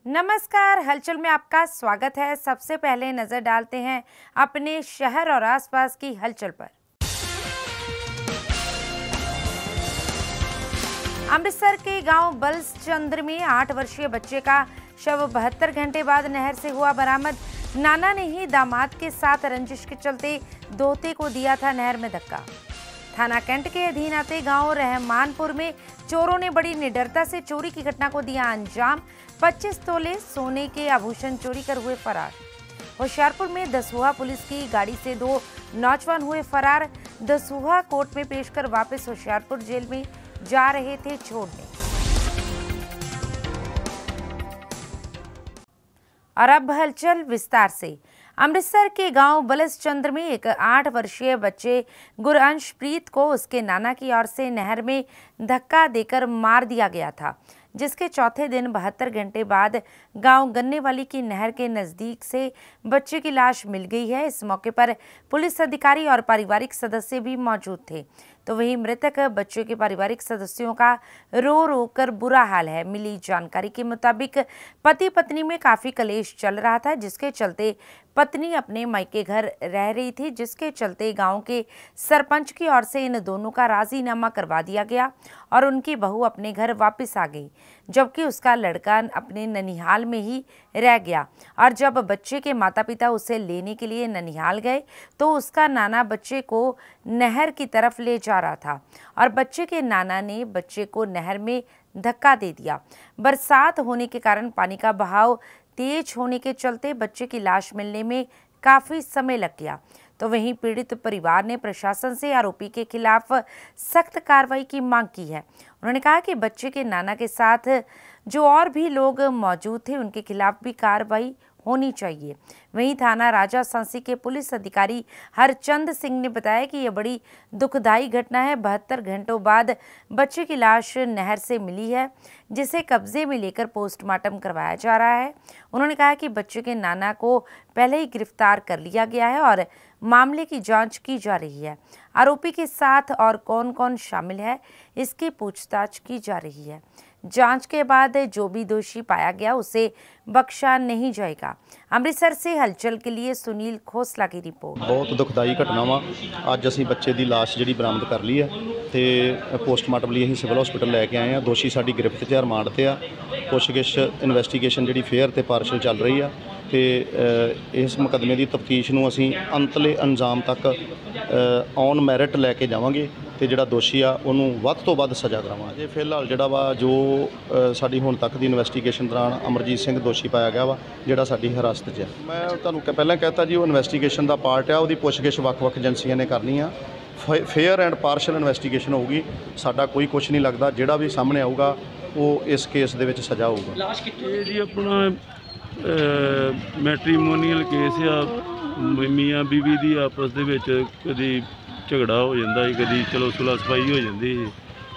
नमस्कार, हलचल में आपका स्वागत है। सबसे पहले नजर डालते हैं अपने शहर और आसपास की हलचल पर। अमृतसर के गांव बलसचंद्र में 8 वर्षीय बच्चे का शव 72 घंटे बाद नहर से हुआ बरामद। नाना ने ही दामाद के साथ रंजिश के चलते दोहते को दिया था नहर में धक्का। थाना कैंट के अधीन आते गांव रहमानपुर में चोरों ने बड़ी निडरता से चोरी की घटना को दिया अंजाम। 25 तोले सोने के आभूषण चोरी कर हुए फरार। होशियारपुर में दसूहा पुलिस की गाड़ी से 2 नौजवान हुए फरार। दसूहा कोर्ट में पेश कर वापस होशियारपुर जेल में जा रहे थे छोड़ने। और अब हलचल विस्तार से। अमृतसर के गांव बलसचंद्र में एक 8 वर्षीय बच्चे गुरअंशप्रीत को उसके नाना की ओर से नहर में धक्का देकर मार दिया गया था, जिसके चौथे दिन 72 घंटे बाद गांव गन्नेवाली की नहर के नजदीक से बच्चे की लाश मिल गई है। इस मौके पर पुलिस अधिकारी और पारिवारिक सदस्य भी मौजूद थे। तो वहीं मृतक बच्चे के पारिवारिक सदस्यों का रो रो कर बुरा हाल है। मिली जानकारी के मुताबिक पति पत्नी में काफी कलेश चल रहा था, जिसके चलते पत्नी अपने मायके घर रह रही थी, जिसके चलते गांव के सरपंच की ओर से इन दोनों का राजीनामा करवा दिया गया और उनकी बहू अपने घर वापस आ गई, जबकि उसका लड़का अपने ननिहाल में ही रह गया। और जब बच्चे के माता पिता उसे लेने के लिए ननिहाल गए तो उसका नाना बच्चे को नहर की तरफ ले जा रहा था और बच्चे के नाना ने बच्चे को नहर में धक्का दे दिया। बरसात होने के कारण पानी का बहाव तेज होने के चलते बच्चे की लाश मिलने में काफी समय लग गया। तो वहीं पीड़ित परिवार ने प्रशासन से आरोपी के खिलाफ सख्त कार्रवाई की मांग की है। उन्होंने कहा कि बच्चे के नाना के साथ जो और भी लोग मौजूद थे उनके खिलाफ भी कार्रवाई होनी चाहिए। वहीं थाना राजा सांसी के पुलिस अधिकारी हरचंद सिंह ने बताया कि यह बड़ी दुखदाई घटना है। 72 घंटों बाद बच्चे की लाश नहर से मिली है, जिसे कब्जे में लेकर पोस्टमार्टम करवाया जा रहा है। उन्होंने कहा कि बच्चे के नाना को पहले ही गिरफ्तार कर लिया गया है और मामले की जांच की जा रही है। आरोपी के साथ और कौन कौन शामिल है, इसकी पूछताछ की जा रही है। जांच के बाद जो भी दोषी पाया गया उसे बख्शा नहीं जाएगा। अमृतसर से हलचल के लिए सुनील खोसला की रिपोर्ट। बहुत दुखदाई घटना वा। ਅੱਜ ਅਸੀਂ ਬੱਚੇ ਦੀ ਲਾਸ਼ ਜਿਹੜੀ ਬਰਾਮਦ ਕਰ ਲਈ ਹੈ ਤੇ ਪੋਸਟਮਾਰਟਮ ਲਈ ਅਸੀਂ ਸਿਵਲ ਹਸਪੀਟਲ ਲੈ ਕੇ ਆਏ ਆ। ਦੋਸ਼ੀ ਸਾਡੀ ਗ੍ਰਿਫਤ 'ਚ ਰਿਮਾਂਡ ਤੇ ਆ। ਪੁੱਛਗਿੱਛ ਇਨਵੈਸਟੀਗੇਸ਼ਨ ਜਿਹੜੀ ਫੇਅਰ ਤੇ ਪਾਰਸ਼ਲ ਚੱਲ ਰਹੀ ਆ ਤੇ ਇਸ ਮੁਕੱਦਮੇ ਦੀ ਤਫਤੀਸ਼ ਨੂੰ ਅਸੀਂ ਅੰਤਲੇ ਅੰਜਾਮ ਤੱਕ ਔਨ ਮੈਰਿਟ ਲੈ ਕੇ ਜਾਵਾਂਗੇ ਤੇ ਜਿਹੜਾ ਦੋਸ਼ੀ ਆ ਉਹਨੂੰ ਵੱਧ ਤੋਂ ਵੱਧ ਸਜ਼ਾ ਕਰਾਵਾਂਗੇ। ਫਿਲਹਾਲ ਜਿਹੜਾ ਵਾ ਜੋ ਸਾਡੀ ਹੁਣ ਤੱਕ ਦੀ ਇਨਵੈਸਟੀਗੇਸ਼ਨ ਦੌਰਾਨ ਅਮਰਜੀਤ ਸਿੰਘ ਦੋਸ਼ੀ ਪਾਇਆ ਗਿਆ ਵਾ, ਜਿਹੜਾ ਸਾਡੀ ਹਿਰਾਸਤ 'ਚ ਹੈ। ਮੈਂ ਤੁਹਾਨੂੰ ਪਹਿਲਾਂ ਕਹਿਤਾ ਜੀ ਉਹ ਇਨਵੈਸਟੀਗੇਸ਼ਨ ਦਾ ਪਾਰਟ ਆ, ਉਹਦੀ ਪੁੱਛਗਿੱਛ ਵੱਖ-ਵੱਖ ਏਜੰਸੀਆਂ ਨੇ ਕਰਨੀ ਆ। ਫੇਅਰ ਐਂਡ ਪਾਰਸ਼ਲ ਇਨਵੈਸਟੀਗੇਸ਼ਨ ਹੋਊਗੀ। ਸਾਡਾ ਕੋਈ ਕੁਛ ਨਹੀਂ ਲੱਗਦਾ, ਜਿਹੜਾ ਵੀ ਸਾਹਮਣੇ ਆਊਗਾ ਉਹ ਇਸ ਕੇਸ ਦੇ ਵਿੱਚ ਸਜ਼ਾ ਹੋਊਗਾ। ਲਾਸ਼ ਕਿੱਥੇ ਜੀ ਆਪਣਾ ਮੈਟਰੀਮੋਨੀਅਲ ਕੇਸ ਆ। ਮੀਆਂ ਬੀਵੀ ਦੀ ਆਪਸ ਦੇ ਵਿੱਚ ਕਦੀ ਝਗੜਾ ਹੋ ਜਾਂਦਾ ਸੀ, ਕਦੀ ਚਲੋ ਸੁਲਾ ਸਫਾਈ ਹੋ ਜਾਂਦੀ ਸੀ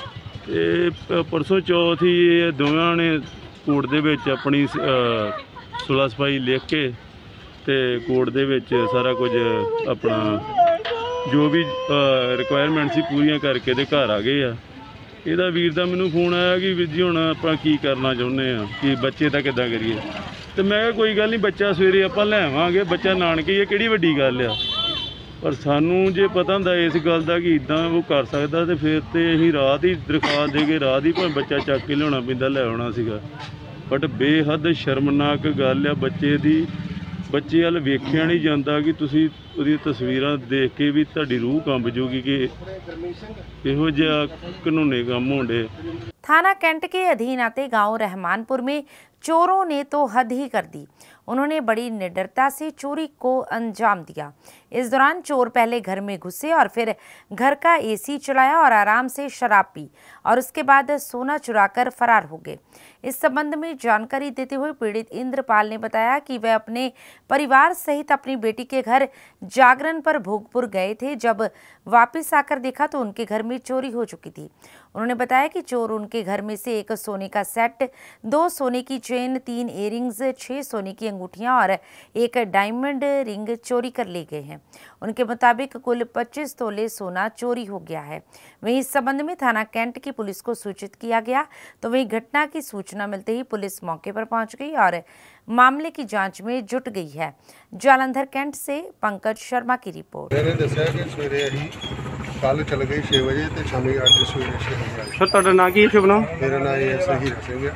ਤੇ ਪਰਸੋਂ ਚੌਥ ਹੀ ਇਹ ਦੋਵਾਂ ਨੇ ਕੋਰਟ ਦੇ ਵਿੱਚ ਆਪਣੀ ਸੁਲਾ ਸਫਾਈ ਲਿਖ ਕੇ ਤੇ ਕੋਰਟ ਦੇ ਵਿੱਚ ਸਾਰਾ ਕੁਝ ਆਪਣਾ ਜੋ ਵੀ ਰਿਕੁਆਇਰਮੈਂਟ ਸੀ ਪੂਰੀਆਂ ਕਰਕੇ ਤੇ ਘਰ ਆ ਗਏ ਆ। ਇਹਦਾ ਵੀਰ ਦਾ ਮੈਨੂੰ ਫੋਨ ਆਇਆ ਕਿ ਵੀਰ ਜੀ ਹੁਣ ਆਪਾਂ ਕੀ ਕਰਨਾ ਚਾਹੁੰਦੇ ਆ, ਕਿ ਬੱਚੇ ਦਾ ਕਿੱਦਾਂ ਕਰੀਏ। ਤੇ ਮੈਂ ਕਿਹਾ ਕੋਈ ਗੱਲ ਨਹੀਂ, ਬੱਚਾ ਸਵੇਰੇ ਆਪਾਂ ਲੈ ਆਵਾਂਗੇ, ਬੱਚਾ ਨਾਨਕੇ ਇਹ ਕਿਹੜੀ ਵੱਡੀ ਗੱਲ ਆ। ਪਰ ਸਾਨੂੰ ਜੇ ਪਤਾ ਹੁੰਦਾ ਇਸ ਗੱਲ ਦਾ ਕਿ ਇੱਦਾਂ ਉਹ ਕਰ ਸਕਦਾ ਤੇ ਫਿਰ ਤੇ ਅਸੀਂ ਰਾਤ ਹੀ ਦਰਖਾਸਤ ਦੇ ਕੇ ਰਾਤ ਹੀ ਭਾਵੇਂ ਬੱਚਾ ਚੱਕ ਕੇ ਲਿਆਉਣਾ ਪੈਂਦਾ, ਲੈ ਆਉਣਾ ਸੀਗਾ। ਬਟ ਬੇਹੱਦ ਸ਼ਰਮਨਾਕ ਗੱਲ ਆ ਬੱਚੇ ਦੀ। ਬੱਚੇ ਵੱਲ ਵੇਖਿਆ ਨਹੀਂ ਜਾਂਦਾ ਕਿ ਤੁਸੀਂ ਉਹਦੀ ਤਸਵੀਰਾਂ ਦੇਖ ਕੇ ਵੀ ਤੁਹਾਡੀ रूह कंब जूगी कि ਇਹੋ ਜਿਹਾ ਕਾਨੂੰਨੀ ਕੰਮ ਹੋਣੇ। थाना कैंट के अधीन आते गांव रहमानपुर में चोरों ने तो हद ही कर दी। उन्होंने बड़ी निडरता से चोरी को अंजाम दिया। इस दौरान चोर पहले घर में घुसे और फिर घर का एसी चलाया और आराम से शराब पी और उसके बाद सोना चुराकर फरार हो गए। इस संबंध में जानकारी देते हुए पीड़ित इंद्रपाल ने बताया कि वह अपने परिवार सहित अपनी बेटी के घर जागरण पर भोगपुर गए थे। जब वापस आकर देखा तो उनके घर में चोरी हो चुकी थी। उन्होंने बताया कि चोर उनके घर में से एक सोने का सेट, 2 सोने की चेन चेन, 3 इयररिंग्स, 6 सोने की अंगूठियां और एक डायमंड रिंग चोरी कर ले गए हैं। उनके मुताबिक कुल 25 तोले सोना चोरी हो गया है। वहीं इस संबंध में थाना कैंट की पुलिस को सूचित किया गया, तो वहीं घटना की सूचना मिलते ही पुलिस मौके पर पहुंच गई और मामले की जांच में जुट गई है। जालंधर कैंट से पंकज शर्मा की रिपोर्ट। मैंने दस्या कि सवेरे अही कल चल गई 6 बजे तो शामी 8 सवेरे 6 बजे आई। सर ਤੁਹਾਡਾ ਨਾਂ ਕੀ ਹੈ? ਸ਼ੁਭ ਨਾਮ? मेरा नाम ये सही रसेंगे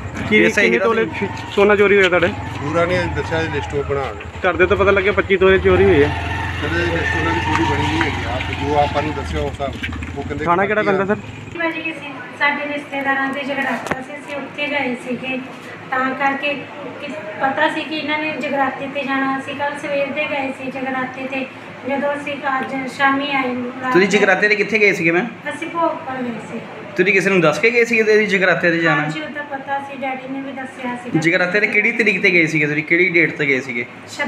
ਕਿੰਨੇ ਤੋਲੇ ਸੋਨਾ ਚੋਰੀ ਹੋਇਆ ਤੁਹਾਡੇ? पूरा नहीं दस्या लिस्ट बना के ਘਰ ਦੇ ਤਾਂ ਪਤਾ ਲੱਗਿਆ 25 ਤੋਲੇ ਚੋਰੀ ਹੋਈ ਹੈ। कहते लिस्ट उन्होंने पूरी बनी नहीं है। आप जो आपको दस्या होगा वो कहते ਥਾਣਾ ਕਿਹੜਾ ਪੈਂਦਾ ਸਰ? ਭਾਜੀ ਕਿਸੇ ਸਾਡੇ ਰਿਸ਼ਤੇਦਾਰਾਂ ਦੇ ਜਗਰਾਤਾ ਸੀ, ਅਸੀਂ ਉੱਥੇ ਗਏ ਸੀਗੇ, ਤਾਂ ਕਰਕੇ ਪਤਾ ਸੀ ਕਿ ਇਹਨਾਂ ਨੇ ਜਗਰਾਤੇ ਤੇ ਜਾਣਾ। ਅਸੀਂ ਕੱਲ ਸਵੇਰ ਦੇ ਗਏ ਸੀ ਜਗਰਾਤੇ ਤੇ, ਜਦੋਂ ਅਸੀਂ ਅੱਜ ਸ਼ਾਮੀ ਆਏ। ਤੁਸੀਂ ਜਗਰਾਤੇ ਤੇ ਕਿੱਥੇ ਗਏ ਸੀਗੇ ਮੈਮ? ਅਸੀਂ ਭੋਗਪੁਰ ਗਏ ਸੀ। ਤੁਸੀਂ ਕਿਸੇ ਨੂੰ ਦੱਸ ਕੇ ਗਏ ਸੀਗੇ ਤੁਸੀਂ ਜਗਰਾਤੇ ਤੇ ਜਾਣਾ? ਹਾਂਜੀ, ਉਹਦਾ ਪਤਾ ਸੀ, ਡੈਡੀ ਨੇ ਵੀ ਦੱਸਿਆ ਸੀ। ਜਗਰਾਤੇ ਤੇ ਕਿਹੜੀ ਤਰੀਕ ਤੇ ਗਏ ਸੀਗੇ ਤੁਸੀਂ? ਕਿਹੜੀ ਡੇਟ ਤੇ ਗਏ ਸੀਗੇ?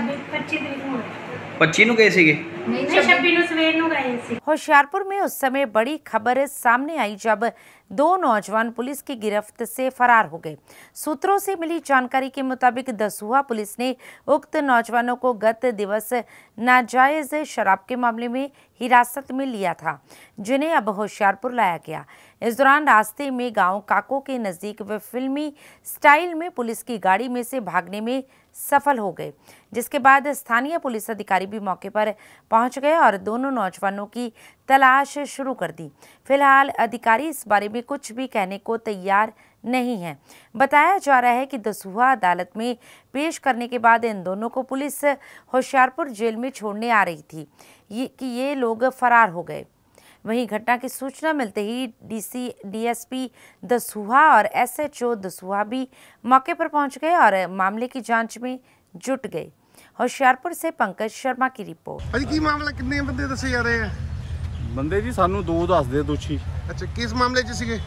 25 ਤਰੀਕ ਨੂੰ 25 ਨੂੰ ਗਏ ਸੀਗੇ? नहीं 26 ਨੂੰ ਸਵੇਰ ਨੂੰ ਗਏ ਸੀ। होशियारपुर में उस समय बड़ी खबर सामने आई जब 2 नौजवान पुलिस की गिरफ्त से फरार हो गए। सूत्रों से मिली जानकारी के मुताबिक दसूहा पुलिस ने उक्त नौजवानों को गत दिवस नाजायज शराब के मामले में हिरासत में लिया था, जिन्हें अब होशियारपुर लाया गया। इस दौरान रास्ते में गांव काको के नज़दीक वे फिल्मी स्टाइल में पुलिस की गाड़ी में से भागने में सफल हो गए, जिसके बाद स्थानीय पुलिस अधिकारी भी मौके पर पहुंच गए और दोनों नौजवानों की तलाश शुरू कर दी। फिलहाल अधिकारी इस बारे में कुछ भी कहने को तैयार नहीं है। बताया जा रहा है कि दसूहा अदालत में पेश करने के बाद इन दोनों को पुलिस होशियारपुर जेल में छोड़ने आ रही थी कि ये लोग फरार हो गए। वहीं घटना की सूचना मिलते ही डीएसपी दसूहा और एसएचओ दसूहा भी मौके पर पहुंच गए और मामले की जांच में जुट गए। होशियारपुर से पंकज शर्मा की रिपोर्ट। भाजी की मामला कितने बंदे दसे जा रहे हैं? ਬੰਦੇ ਜੀ ਸਾਨੂੰ 2 ਦੱਸਦੇ ਦੋਸ਼ੀ। अच्छा किस मामले च सीगे?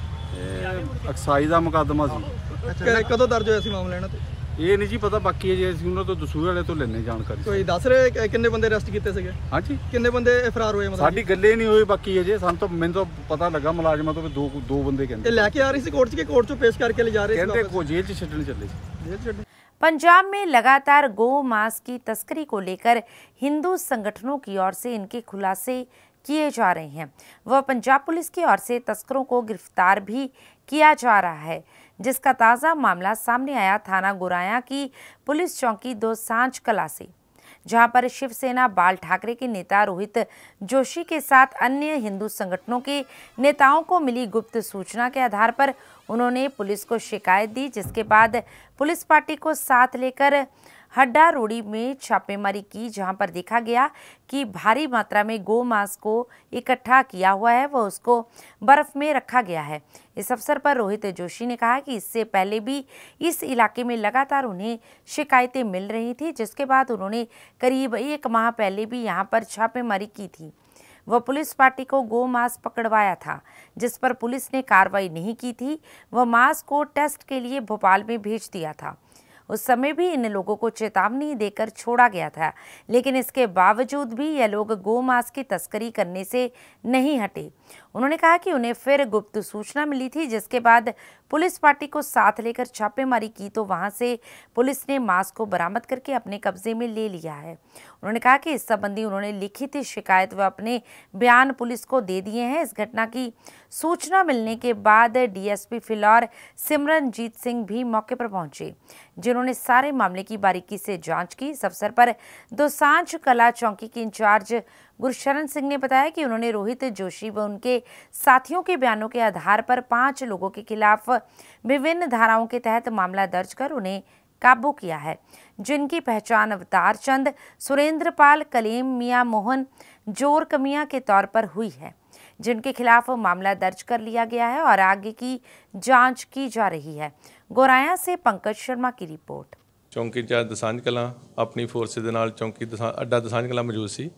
ਅਕਸਾਈ ਦਾ ਮੁਕੱਦਮਾ ਸੀ। अच्छा ਕਦੋਂ ਦਰਜ ਹੋਇਆ ਸੀ ਮਾਮਲਾ ਇਹਨਾਂ ਤੇ? ਇਹ ਨਹੀਂ ਜੀ ਪਤਾ, ਬਾਕੀ ਜੇ ਅਸੀਂ ਉਹਨਾਂ ਤੋਂ ਦਸੂਹੇ ਵਾਲੇ ਤੋਂ ਲੈਣੇ ਜਾਣਕਾਰੀ। ਕੋਈ ਦੱਸ ਰਹੇ ਕਿੰਨੇ ਬੰਦੇ ਅਰੈਸਟ ਕੀਤੇ ਸੀਗੇ? ਹਾਂਜੀ, ਕਿੰਨੇ ਬੰਦੇ ਫਰਾਰ ਹੋਏ? ਮਤਲਬ ਸਾਡੀ ਗੱਲੇ ਨਹੀਂ ਹੋਈ ਬਾਕੀ ਅਜੇ। ਸਾਨੂੰ ਤਾਂ ਮੈਨੂੰ ਤਾਂ ਪਤਾ ਲੱਗਾ ਮੁਲਾਜ਼ਮਾਂ ਤੋਂ ਵੀ ਦੋ ਬੰਦੇ ਇਹ ਕਹਿੰਦੇ। ਲੈ ਕੇ ਆ ਰਹੀ ਸੀ ਕੋਰਟ 'ਚ ਕਿ ਕੋਰਟ 'ਚੋਂ ਪੇਸ਼ ਕਰਕੇ ਲੈ ਜਾ ਰਹੇ ਸੀ? ਕਹਿੰਦੇ ਕੋ ਜੇਲ੍ਹ 'ਚ ਛੱਡਣ ਚੱਲੇ ਸੀ। ਜੇਲ੍ਹ ਛੱਡ। पंजाब में लगातार गौ मांस की तस्करी को लेकर हिंदू संगठनों की ओर से इनके खुलासे किए जा रहे हैं। वह पंजाब पुलिस की ओर से तस्करों को गिरफ्तार भी किया जा रहा है, जिसका ताज़ा मामला सामने आया थाना गुराया की पुलिस चौकी दोसांझ कला से, जहां पर शिवसेना बाल ठाकरे के नेता रोहित जोशी के साथ अन्य हिंदू संगठनों के नेताओं को मिली गुप्त सूचना के आधार पर उन्होंने पुलिस को शिकायत दी, जिसके बाद पुलिस पार्टी को साथ लेकर हड्डा रोड़ी में छापेमारी की, जहां पर देखा गया कि भारी मात्रा में गौ मांस को इकट्ठा किया हुआ है, वह उसको बर्फ में रखा गया है। इस अवसर पर रोहित जोशी ने कहा कि इससे पहले भी इस इलाके में लगातार उन्हें शिकायतें मिल रही थी, जिसके बाद उन्होंने करीब 1 माह पहले भी यहां पर छापेमारी की थी। वह पुलिस पार्टी को गौ मांस पकड़वाया था, जिस पर पुलिस ने कार्रवाई नहीं की थी। वह मांस को टेस्ट के लिए भोपाल में भेज दिया था। उस समय भी इन लोगों को चेतावनी देकर छोड़ा गया था, लेकिन इसके बावजूद भी यह लोग गौ मांस की तस्करी करने से नहीं हटे। उन्होंने कहा कि उन्हें फिर गुप्त सूचना मिली थी, जिसके बाद पुलिस पार्टी को साथ लेकर छापेमारी की तो वहां से पुलिस ने मांस को बरामद करके अपने कब्जे में ले लिया है। उन्होंने कहा कि इस संबंधी उन्होंने लिखित शिकायत व अपने बयान पुलिस को दे दिए हैं। इस घटना की सूचना मिलने के बाद डीएसपी फिलौर सिमरनजीत सिंह भी मौके पर पहुंचे, जिन्होंने सारे मामले की बारीकी से जांच की। इस अवसर पर दोसांझ कला चौकी के इंचार्ज गुरशरण सिंह ने बताया कि उन्होंने रोहित जोशी व उनके साथियों के बयानों के आधार पर 5 लोगों के खिलाफ विभिन्न धाराओं के तहत मामला दर्ज कर उन्हें काबू किया है, जिनकी पहचान अवतार चंद, सुरेंद्र पाल, कलीम मियां मोहन, जोर कमिया के तौर पर हुई है, जिनके खिलाफ मामला दर्ज कर लिया गया है और आगे की जांच की जा रही है। गोराया से पंकज शर्मा की रिपोर्ट। चौंकी इंचार्ज दसांझ कलां अपनी फोर्स दे नाल चौंकी अड्डा दसांझ कलां मौजूद सी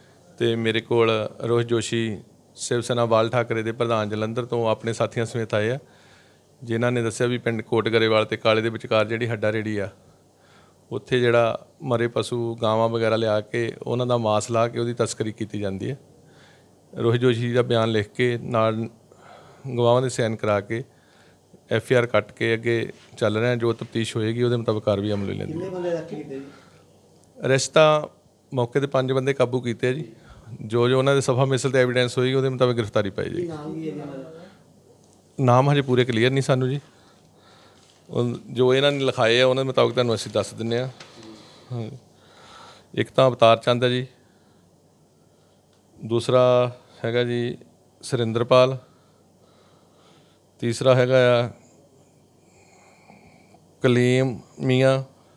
ते मेरे कोल रोहित जोशी शिवसेना बाल ठाकरे ਦੇ ਪ੍ਰਧਾਨ ਜਲੰਧਰ ਤੋਂ ਆਪਣੇ ਸਾਥੀਆਂ ਸਮੇਤ ਆਏ ਆ, ਜਿਨ੍ਹਾਂ ਨੇ ਦੱਸਿਆ ਵੀ ਪਿੰਡ ਕੋਟ ਗਰੇਵਾਲ ਤੇ ਕਾਲੇ ਦੇ ਵਿਚਕਾਰ ਜਿਹੜੀ ਹੱਡਾ ਰੇੜੀ ਆ, ਉੱਥੇ ਜਿਹੜਾ ਮਰੇ ਪਸ਼ੂ ਗਾਵਾਂ ਵਗੈਰਾ ਲਿਆ ਕੇ ਉਹਨਾਂ ਦਾ ਮਾਸ ਲਾ ਕੇ ਉਹਦੀ ਤਸਕਰੀ ਕੀਤੀ ਜਾਂਦੀ ਹੈ। ਰੋਹਿਤ ਜੋਸ਼ੀ ਦਾ ਬਿਆਨ ਲਿਖ ਕੇ ਨਾਲ ਗਵਾਹਾਂ ਦੇ ਸਾਈਨ ਕਰਾ ਕੇ FIR ਕੱਟ ਕੇ ਅੱਗੇ ਚੱਲ ਰਹੇ ਹਾਂ। ਜੋ ਤਫਤੀਸ਼ ਹੋਏਗੀ ਉਹਦੇ ਮੁਤਾਬਕ ਕਾਰਵਾਈ ਅਮਲ ਵਿੱਚ ਲੈਂਦੇ। ਅਰੈਸਟ ਤਾਂ ਮੌਕੇ ਤੇ 5 ਬੰਦੇ ਕਾਬੂ ਕੀਤੇ ਆ ਜੀ। ਜੋ ਉਹਨਾਂ ਦੇ ਸਫਾ ਮਿਸਲ ਤੇ ਐਵੀਡੈਂਸ ਹੋਏਗੀ ਉਹਦੇ ਮੁਤਾਬਕ ਗ੍ਰਿਫਤਾਰੀ ਪਾਈ ਜਾਏਗੀ। ਨਾਮ ਹਜੇ ਪੂਰੇ ਕਲੀਅਰ ਨਹੀਂ ਸਾਨੂੰ ਜੀ। ਜੋ ਇਹਨਾਂ ਨੇ ਲਿਖਾਏ ਆ ਉਹਨਾਂ ਦੇ ਮੁਤਾਬਕ ਤੁਹਾਨੂੰ ਅਸੀਂ ਦੱਸ ਦਿੰਦੇ ਹਾਂ। ਇੱਕ ਤਾਂ ਅਵਤਾਰ ਚੰਦ ਹੈ ਜੀ, ਦੂਸਰਾ ਹੈਗਾ ਜੀ ਸੁਰਿੰਦਰਪਾਲ, ਤੀਸਰਾ ਹੈਗਾ ਆ ਕਲੀਮ ਮੀਆਂ,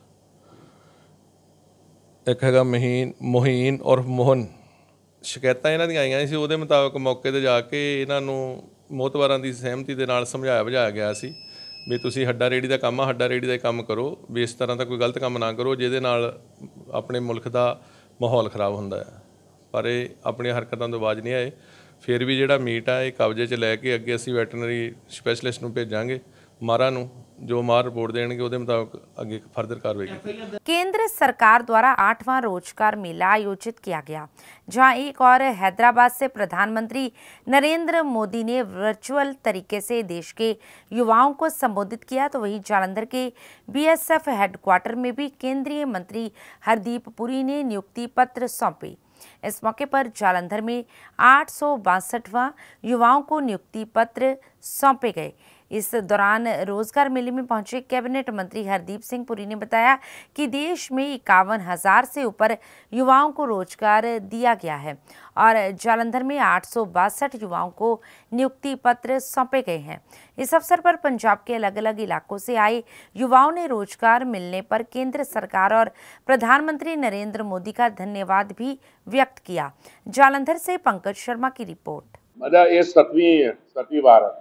ਇੱਕ ਹੈਗਾ ਮੋਹੀਨ ਔਰ ਮੋਹਨ। ਸ਼ਿਕਾਇਤਾਂ ਇਹਨਾਂ ਦੀਆਂ ਆਈਆਂ ਸੀ, ਉਹਦੇ ਮੁਤਾਬਕ ਮੌਕੇ 'ਤੇ ਜਾ ਕੇ ਇਹਨਾਂ ਨੂੰ ਮੋਹਤਵਾਰਾਂ ਦੀ ਸਹਿਮਤੀ ਦੇ ਨਾਲ ਸਮਝਾਇਆ ਬੁਝਾਇਆ ਗਿਆ ਸੀ ਵੀ ਤੁਸੀਂ ਹੱਡਾ ਰੇਹੜੀ ਦਾ ਕੰਮ ਆ, ਹੱਡਾ ਰੇਹੜੀ ਦਾ ਕੰਮ ਕਰੋ, ਵੀ ਇਸ ਤਰ੍ਹਾਂ ਦਾ ਕੋਈ ਗਲਤ ਕੰਮ ਨਾ ਕਰੋ ਜਿਹਦੇ ਨਾਲ ਆਪਣੇ ਮੁਲਕ ਦਾ ਮਾਹੌਲ ਖ਼ਰਾਬ ਹੁੰਦਾ ਹੈ। ਪਰ ਇਹ ਆਪਣੀਆਂ ਹਰਕਤਾਂ ਤੋਂ ਬਾਜ਼ ਨਹੀਂ ਆਏ। ਫਿਰ ਵੀ ਜਿਹੜਾ ਮੀਟ ਆ ਇਹ ਕਬਜ਼ੇ 'ਚ ਲੈ ਕੇ ਅੱਗੇ ਅਸੀਂ ਵੈਟਰਨਰੀ ਸਪੈਸ਼ਲਿਸਟ ਨੂੰ ਭੇਜਾਂਗੇ, ਮਾਰਾਂ ਨੂੰ, जो मार रिपोर्ट देंगे उसके मुताबिक आगे फर्दर कार्रवाई की। केंद्र सरकार द्वारा 8वां रोजगार मेला आयोजित किया गया, जहां एक और हैदराबाद से प्रधानमंत्री नरेंद्र मोदी ने वर्चुअल तरीके से देश के युवाओं को संबोधित किया, तो वहीं जालंधर के BSF हेडक्वार्टर में भी केंद्रीय मंत्री हरदीप पुरी ने नियुक्ति पत्र सौंपे। इस मौके पर जालंधर में 862वां युवाओं को नियुक्ति पत्र सौंपे गए। इस दौरान रोजगार मेले में पहुंचे कैबिनेट मंत्री हरदीप सिंह पुरी ने बताया कि देश में 51,000 से ऊपर युवाओं को रोजगार दिया गया है और जालंधर में 862 युवाओं को नियुक्ति पत्र सौंपे गए हैं। इस अवसर पर पंजाब के अलग अलग इलाकों से आए युवाओं ने रोजगार मिलने पर केंद्र सरकार और प्रधानमंत्री नरेंद्र मोदी का धन्यवाद भी व्यक्त किया। जालंधर से पंकज शर्मा की रिपोर्ट। मतलब ये 7वीं बार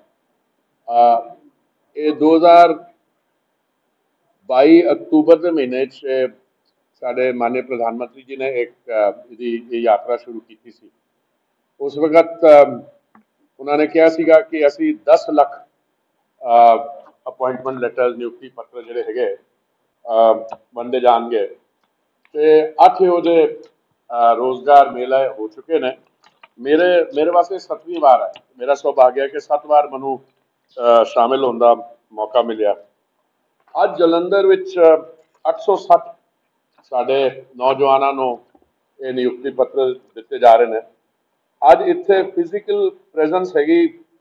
ਇਹ 2022 ਅਕਤੂਬਰ ਦੇ ਮਹੀਨੇ 'ਚ ਸਾਡੇ ਮਾਨਯੋਗ ਪ੍ਰਧਾਨ ਮੰਤਰੀ ਜੀ ਨੇ ਇੱਕ ਇਹਦੀ ਯਾਤਰਾ ਸ਼ੁਰੂ ਕੀਤੀ ਸੀ। ਉਸ ਵਕਤ ਉਹਨਾਂ ਨੇ ਕਿਹਾ ਸੀਗਾ ਕਿ ਅਸੀਂ 10 ਲੱਖ ਅਪਾਇੰਟਮੈਂਟ ਲੈਟਰ ਨਿਯੁਕਤੀ ਪੱਤਰ ਜਿਹੜੇ ਹੈਗੇ ਵੰਡੇ ਜਾਣਗੇ ਤੇ 8 ਉਹਦੇ ਰੋਜ਼ਗਾਰ ਮੇਲਾ ਹੋ ਚੁੱਕੇ ਨੇ। ਮੇਰੇ ਵਾਸਤੇ 7ਵੀਂ ਵਾਰ ਹੈ। ਮੇਰਾ ਸੁਭਾਗ ਹੈ ਕਿ 7 ਵਾਰ ਮੈਨੂੰ शामिल होने का मौका मिले। अज जलंधर विच 860 साडे नौजवानों को ये नियुक्ति पत्र दिते जा रहे हैं। अज इत्थे फिजिकल प्रेजेंस हैगी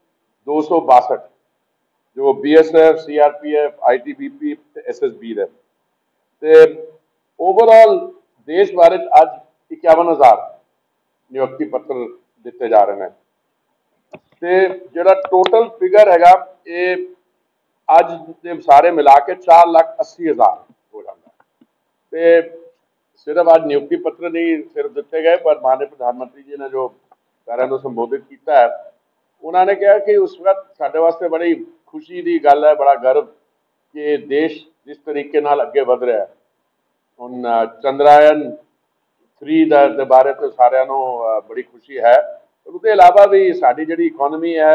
262 जो BSF, CRPF, ITBP ते SSB है। ते ओवरऑल देश भर अज 51,000 नियुक्ति पत्र दिते जा रहे हैं। ਤੇ ਜਿਹੜਾ ਟੋਟਲ ਫਿਗਰ ਹੈਗਾ ਇਹ ਅੱਜ ਦੇ ਸਾਰੇ ਮਿਲਾ ਕੇ 4,80,000 ਹੋ ਜਾਂਦਾ। ਤੇ ਸਿਰਫ ਅੱਜ ਨਿਯੁਕਤੀ ਪੱਤਰ ਨਹੀਂ ਸਿਰਫ ਦਿੱਤੇ ਗਏ, ਪਰ ਮਾਨਯੋਗ ਪ੍ਰਧਾਨ ਮੰਤਰੀ ਜੀ ਨੇ ਜੋ ਸਾਰਿਆਂ ਨੂੰ ਸੰਬੋਧਿਤ ਕੀਤਾ ਹੈ, ਉਹਨਾਂ ਨੇ ਕਿਹਾ ਕਿ ਉਸ ਵਕਤ ਸਾਡੇ ਵਾਸਤੇ ਬੜੀ ਖੁਸ਼ੀ ਦੀ ਗੱਲ ਹੈ, ਬੜਾ ਗਰਵ ਕਿ ਦੇਸ਼ ਜਿਸ ਤਰੀਕੇ ਨਾਲ ਅੱਗੇ ਵਧ ਰਿਹਾ ਹੈ। ਹੁਣ ਚੰਦਰਯਾਨ 3 ਦੇ ਬਾਰੇ ਤੇ ਸਾਰਿਆਂ ਨੂੰ ਬੜੀ ਖੁਸ਼ੀ ਹੈ। उसके अलावा भी साड़ी जी इकोनॉमी है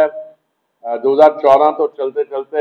2014 तो चलते चलते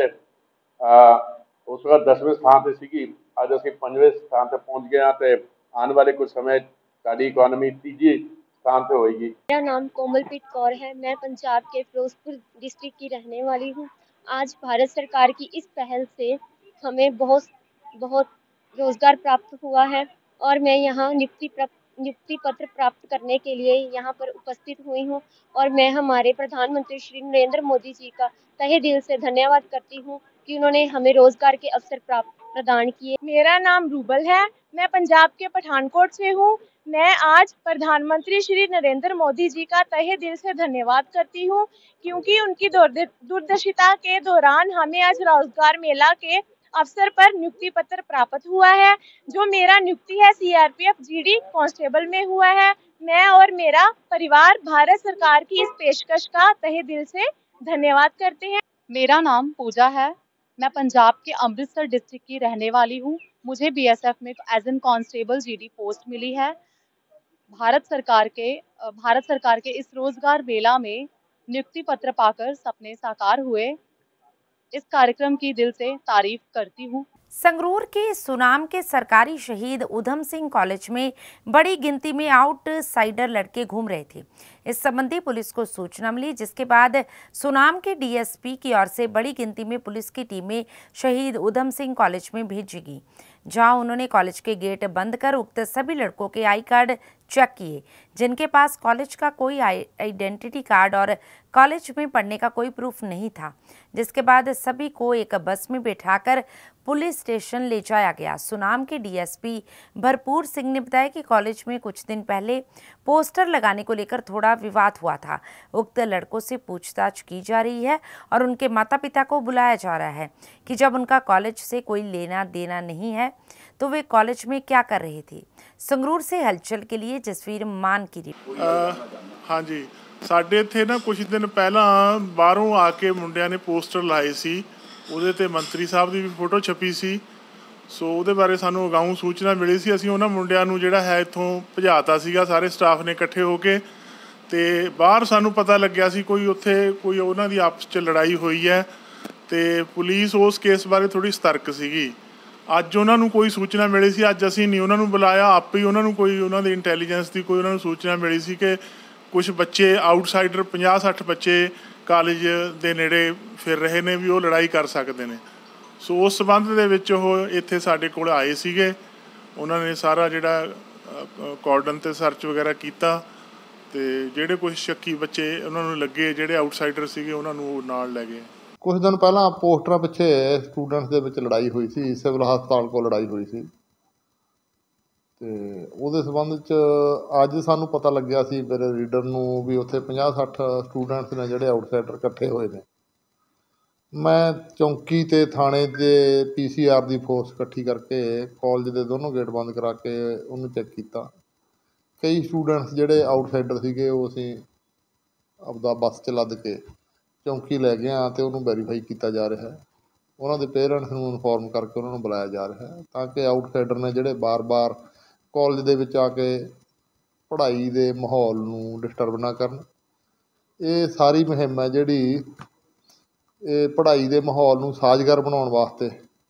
उस वक्त 10वें स्थान पर सी, अज असी 5वें स्थान पर पहुँच गए हैं। तो आने वाले कुछ समय साड़ी इकोनॉमी 3जे स्थान पर होएगी। मेरा नाम कोमलप्रीत कौर है, मैं पंजाब के फिरोजपुर डिस्ट्रिक्ट की रहने वाली हूँ। आज भारत सरकार की इस पहल से हमें बहुत रोजगार प्राप्त हुआ है और मैं यहाँ नियुक्ति पत्र प्राप्त करने के लिए यहाँ पर उपस्थित हुई हूँ और मैं हमारे प्रधानमंत्री श्री नरेंद्र मोदी जी का तहे दिल से धन्यवाद करती हूँ कि उन्होंने हमें रोजगार के अवसर प्रदान किए। मेरा नाम रूबल है, मैं पंजाब के पठानकोट से हूँ। मैं आज प्रधानमंत्री श्री नरेंद्र मोदी जी का तहे दिल से धन्यवाद करती हूँ क्योंकि उनकी दूरदर्शिता के दौरान हमें आज रोजगार मेला के अवसर पर नियुक्ति पत्र प्राप्त हुआ है। जो मेरा नियुक्ति है CRPF GD कांस्टेबल में हुआ है। मैं और मेरा परिवार भारत सरकार की इस पेशकश का तहे दिल से धन्यवाद करते हैं। मेरा नाम पूजा है, मैं पंजाब के अमृतसर डिस्ट्रिक्ट की रहने वाली हूँ। मुझे BSF में as an constable GD post मिली है। भारत सरकार के इस रोजगार मेला में नियुक्ति पत्र पाकर सपने साकार हुए। इस कार्यक्रम की दिल से तारीफ करती हूँ। संगरूर के सुनाम के सरकारी शहीद उधम सिंह कॉलेज में बड़ी गिनती में आउटसाइडर लड़के घूम रहे थे, इस संबंधी पुलिस को सूचना मिली, जिसके बाद सुनाम के डीएसपी की ओर से बड़ी गिनती में पुलिस की टीमें शहीद उधम सिंह कॉलेज में भेजी गई, जहां उन्होंने कॉलेज के गेट बंद कर उक्त सभी लड़कों के आई कार्ड चेक किए, जिनके पास कॉलेज का कोई आइडेंटिटी कार्ड और कॉलेज में पढ़ने का कोई प्रूफ नहीं था। जिसके बाद सभी को एक बस में बैठाकर पुलिस स्टेशन ले जाया गया। सुनाम के डीएसपी भरपूर सिंह ने बताया कि कॉलेज में कुछ दिन पहले पोस्टर लगाने को लेकर थोड़ा विवाद हुआ था। उक्त लड़कों से पूछताछ की जा रही है और उनके माता पिता को बुलाया जा रहा है कि जब उनका कॉलेज से कोई लेना देना नहीं है तो वे कॉलेज में क्या कर रहे थे। संगरूर से हलचल के लिए जसवीर मान की रिपोर्ट। हाँ जी, ਸਾਡੇ ਇੱਥੇ ਨਾ ਕੁਝ ਦਿਨ ਪਹਿਲਾਂ ਬਾਹਰੋਂ ਆ ਕੇ ਮੁੰਡਿਆਂ ਨੇ ਪੋਸਟਰ ਲਾਏ ਸੀ, ਉਹਦੇ ਤੇ ਮੰਤਰੀ ਸਾਹਿਬ ਦੀ ਵੀ ਫੋਟੋ ਛਪੀ ਸੀ। ਸੋ ਉਹਦੇ ਬਾਰੇ ਸਾਨੂੰ ਅਗਾਊਂ ਸੂਚਨਾ ਮਿਲੀ ਸੀ। ਅਸੀਂ ਉਹਨਾਂ ਮੁੰਡਿਆਂ ਨੂੰ ਜਿਹੜਾ ਹੈ ਇੱਥੋਂ ਭਜਾਤਾ ਸੀਗਾ, ਸਾਰੇ ਸਟਾਫ ਨੇ ਇਕੱਠੇ ਹੋ ਕੇ, ਤੇ ਬਾਹਰ ਸਾਨੂੰ ਪਤਾ ਲੱਗਿਆ ਸੀ ਕੋਈ ਉੱਥੇ ਕੋਈ ਉਹਨਾਂ ਦੀ ਆਪਸ 'ਚ ਲੜਾਈ ਹੋਈ ਹੈ ਤੇ ਪੁਲਿਸ ਉਸ ਕੇਸ ਬਾਰੇ ਥੋੜ੍ਹੀ ਸਤਰਕ ਸੀਗੀ। ਅੱਜ ਉਹਨਾਂ ਨੂੰ ਕੋਈ ਸੂਚਨਾ ਮਿਲੀ ਸੀ, ਅੱਜ ਅਸੀਂ ਨਹੀਂ ਉਹਨਾਂ ਨੂੰ ਬੁਲਾਇਆ, ਆਪੇ ਹੀ ਉਹਨਾਂ ਨੂੰ ਕੋਈ ਉਹਨਾਂ ਦੀ ਇੰਟੈਲੀਜੈਂਸ ਦੀ ਕੋਈ ਉਹਨਾਂ ਨੂੰ ਸੂਚਨਾ ਮਿਲੀ ਸੀ ਕਿ कुछ बच्चे आउटसाइडर 50-60 बच्चे ਕਾਲਜ ਦੇ ਨੇੜੇ ਫਿਰ ਰਹੇ ਨੇ ਵੀ ਉਹ ਲੜਾਈ ਕਰ ਸਕਦੇ ਨੇ। ਸੋ ਉਸ ਸੰਬੰਧ ਦੇ ਵਿੱਚ ਉਹ ਇੱਥੇ ਸਾਡੇ ਕੋਲ ਆਏ ਸੀਗੇ। ਉਹਨਾਂ ਨੇ ਸਾਰਾ ਜਿਹੜਾ ਕਾਰਡਨ ਤੇ ਸਰਚ ਵਗੈਰਾ ਕੀਤਾ ਤੇ ਜਿਹੜੇ ਕੁਝ ਸ਼ੱਕੀ ਬੱਚੇ ਉਹਨਾਂ ਨੂੰ ਲੱਗੇ ਜਿਹੜੇ ਆਊਟਸਾਈਡਰ ਸੀਗੇ ਉਹਨਾਂ ਨੂੰ ਨਾਲ ਲੈ ਗਏ। ਕੁਝ ਦਿਨ ਪਹਿਲਾਂ ਪੋਸਟਰਾਂ ਪਿੱਛੇ ਸਟੂਡੈਂਟਸ ਦੇ ਵਿੱਚ ਲੜਾਈ ਹੋਈ ਸੀ, ਸਿਵਲ ਹਸਪਤਾਲ ਕੋਲ ਲੜਾਈ ਹੋਈ ਸੀ ਤੇ ਉਹਦੇ ਸੰਬੰਧ 'ਚ ਅੱਜ ਸਾਨੂੰ ਪਤਾ ਲੱਗਿਆ ਸੀ ਮੇਰੇ ਰੀਡਰ ਨੂੰ ਵੀ ਉੱਥੇ 50-60 ਸਟੂਡੈਂਟਸ ਨੇ ਜਿਹੜੇ ਆਊਟਸਾਈਡਰ ਇਕੱਠੇ ਹੋਏ ਨੇ। ਮੈਂ ਚੌਂਕੀ ਤੇ ਥਾਣੇ ਦੇ PCR ਦੀ ਫੋਰਸ ਇਕੱਠੀ ਕਰਕੇ ਕਾਲਜ ਦੇ ਦੋਨੋਂ ਗੇਟ ਬੰਦ ਕਰਾ ਕੇ ਉਹਨੂੰ ਚੈੱਕ ਕੀਤਾ। ਕਈ ਸਟੂਡੈਂਟਸ ਜਿਹੜੇ ਆਊਟਸਾਈਡਰ ਸੀਗੇ ਉਹ ਅਸੀਂ ਆਪਦਾ ਬੱਸ 'ਚ ਲੱਦ ਕੇ ਚੌਂਕੀ ਲੈ ਗਏ ਹਾਂ ਅਤੇ ਉਹਨੂੰ ਵੈਰੀਫਾਈ ਕੀਤਾ ਜਾ ਰਿਹਾ ਹੈ। ਉਹਨਾਂ ਦੇ ਪੇਰੈਂਟਸ ਨੂੰ ਇਨਫੋਰਮ ਕਰਕੇ ਉਹਨਾਂ ਨੂੰ ਬੁਲਾਇਆ ਜਾ ਰਿਹਾ ਹੈ ਤਾਂ ਕਿ ਆਊਟਸਾਈਡਰ ਨੇ ਜਿਹੜੇ ਬਾਰ-ਬਾਰ ਕਾਲਜ ਦੇ ਵਿੱਚ ਆ ਕੇ ਪੜ੍ਹਾਈ ਦੇ ਮਾਹੌਲ ਨੂੰ ਡਿਸਟਰਬ ਨਾ ਕਰਨ। ਇਹ ਸਾਰੀ ਮੁਹਿੰਮ ਹੈ ਜਿਹੜੀ ਇਹ ਪੜ੍ਹਾਈ ਦੇ ਮਾਹੌਲ ਨੂੰ ਸਾਜ਼ਗਾਰ ਬਣਾਉਣ ਵਾਸਤੇ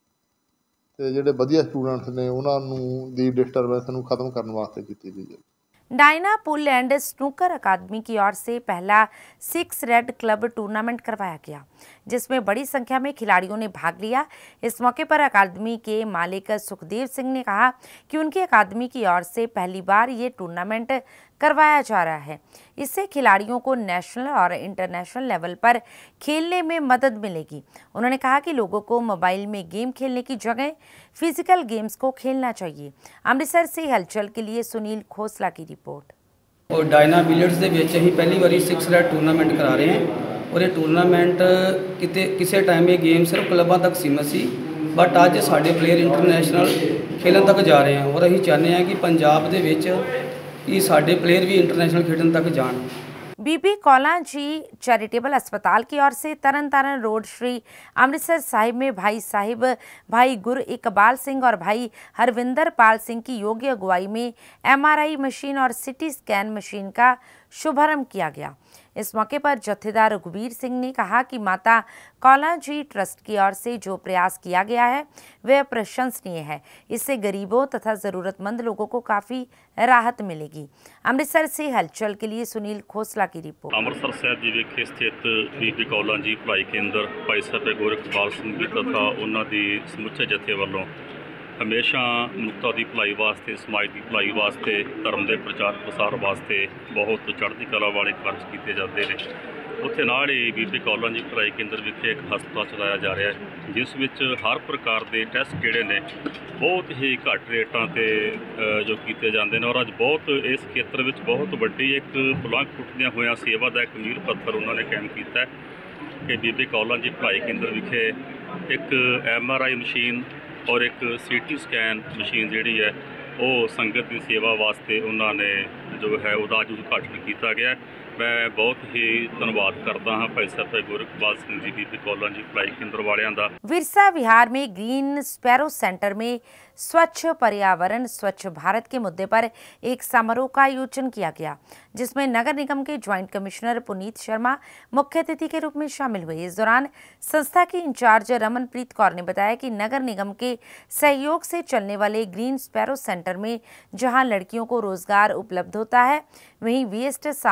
ਅਤੇ ਜਿਹੜੇ ਵਧੀਆ ਸਟੂਡੈਂਟਸ ਨੇ ਉਹਨਾਂ ਨੂੰ ਦੀ ਡਿਸਟਰਬੈਂਸ ਨੂੰ ख़त्म ਕਰਨ ਵਾਸਤੇ ਕੀਤੀ ਗਈ है। Diana pool and snooker academy की ओर से पहला 6 रेड क्लब टूर्नामेंट करवाया गया, जिसमें बड़ी संख्या में खिलाड़ियों ने भाग लिया। इस मौके पर अकादमी के मालिक सुखदेव सिंह ने कहा कि उनकी अकादमी की ओर से पहली बार ये टूर्नामेंट करवाया जा रहा है। इससे खिलाड़ियों को नेशनल और इंटरनेशनल लेवल पर खेलने में मदद मिलेगी। उन्होंने कहा कि लोगों को मोबाइल में गेम खेलने की जगह फिजिकल गेम्स को खेलना चाहिए। अमृतसर से हलचल के लिए सुनील खोसला की रिपोर्ट। और डायना बिलियर्ड्स ਦੇ ਵਿੱਚ ਅਸੀਂ ਪਹਿਲੀ ਵਾਰੀ 6 ਰੈਡ ਟੂਰਨਾਮੈਂਟ ਕਰਾ ਰਹੇ ਹਾਂ ਔਰ ਇਹ ਟੂਰਨਾਮੈਂਟ ਕਿਸੇ ਟਾਈਮ ਇਹ ਗੇਮ ਸਿਰਫ ਕਲੱਬਾਂ ਤੱਕ ਸੀਮਤ ਸੀ, ਬਟ ਅੱਜ ਸਾਡੇ ਪਲੇਅਰ ਇੰਟਰਨੈਸ਼ਨਲ ਖੇਲਣ ਤੱਕ ਜਾ ਰਹੇ ਹਾਂ ਔਰ ਅਸੀਂ ਚਾਹੁੰਦੇ ਹਾਂ ਕਿ ਪੰਜਾਬ ਦੇ ਵਿੱਚ कि साढ़े प्लेयर भी इंटरनेशनल खेलने तक जान। बीबी कौला जी चैरिटेबल अस्पताल की ओर से तरन तारण रोड श्री अमृतसर साहिब में भाई साहिब भाई गुर इकबाल सिंह और भाई हरविंदर पाल सिंह की योग्य अगुवाई में MRI मशीन और CT स्कैन मशीन का शुभारंभ किया गया। इस मौके पर जत्थेदार रघुवीर सिंह ने कहा कि माता कौला जी ट्रस्ट की ओर से जो प्रयास किया गया है वह प्रशंसनीय है। इससे गरीबों तथा ज़रूरतमंद लोगों को काफ़ी राहत मिलेगी। अमृतसर से हलचल के लिए सुनील खोसला की रिपोर्ट। अमृतसर साहब जी विखे स्थित बीबी कौला जी भलाई केंद्र भाई साहब गुर इकबाल सिंह जी तथा उन्होंने समुचे जत्थे वालों हमेशा मनुखता की भलाई वास्ते समाज की भलाई वास्ते धर्म के प्रचार प्रसार वास्ते बहुत चढ़ती कला वाले कार्य किए जाते हैं। उत्थे नाल ही बीबी कौला जी भलाई केंद्र विखे एक हस्पताल चलाया जा रहा है जिस विच हर प्रकार के टैसट जिहड़े ने बहुत ही घट रेटां ते जो किए जाते हैं और अज बहुत इस खेत्र में बहुत वड्डी एक पुलंघ टुटदियां होइयां सेवा का एक मील पत्थर उन्होंने कायम किया कि बीबी कौला जी भलाई केंद्र विखे एक MRI मशीन और एक CT स्कैन मशीन जिहड़ी है वो संगत की सेवा वास्ते उन्होंने जो है उसका अज उद्घाटन किया गया। मैं बहुत ही धन्यवाद करता हाँ भाई साहब गुर इकबाल सिंह जी बीबी कौला जी भलाई केंद्र वालियां दा। विरसा विहार में ग्रीन स्पैरो सेंटर में स्वच्छ पर्यावरण स्वच्छ भारत के मुद्दे पर एक समारोह का आयोजन किया गया, जिसमें नगर निगम के ज्वाइंट कमिश्नर पुनीत शर्मा मुख्य अतिथि के रूप में शामिल हुए। इस दौरान संस्था की इंचार्ज रमनप्रीत कौर ने बताया कि नगर निगम के सहयोग से चलने वाले ग्रीन स्पैरो सेंटर में जहां लड़कियों को रोजगार उपलब्ध होता है, वहीं वेस्ट सामान से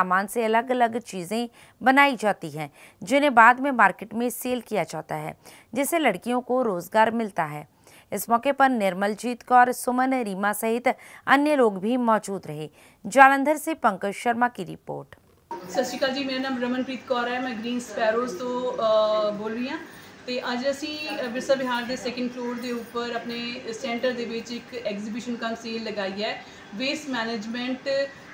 अलग अलग चीज़ें बनाई जाती हैं जिन्हें बाद में मार्केट में सेल किया जाता है, जिससे लड़कियों को रोजगार मिलता है। इस मौके पर निर्मलजीत कौर, सुमन, रीमा सहित अन्य लोग भी मौजूद रहे। जालंधर से पंकज शर्मा की रिपोर्ट। सत श्री अकाल जी, मेरा नाम रमनप्रीत कौर है, मैं ग्रीन स्पैरोज़ तो बोल रही हाँ। तो अज असी बिरसा विहार के 2nd फ्लोर के उपर अपने सेंटर के एक एग्जीबिशन कम सेल लगाई है, वेस्ट मैनेजमेंट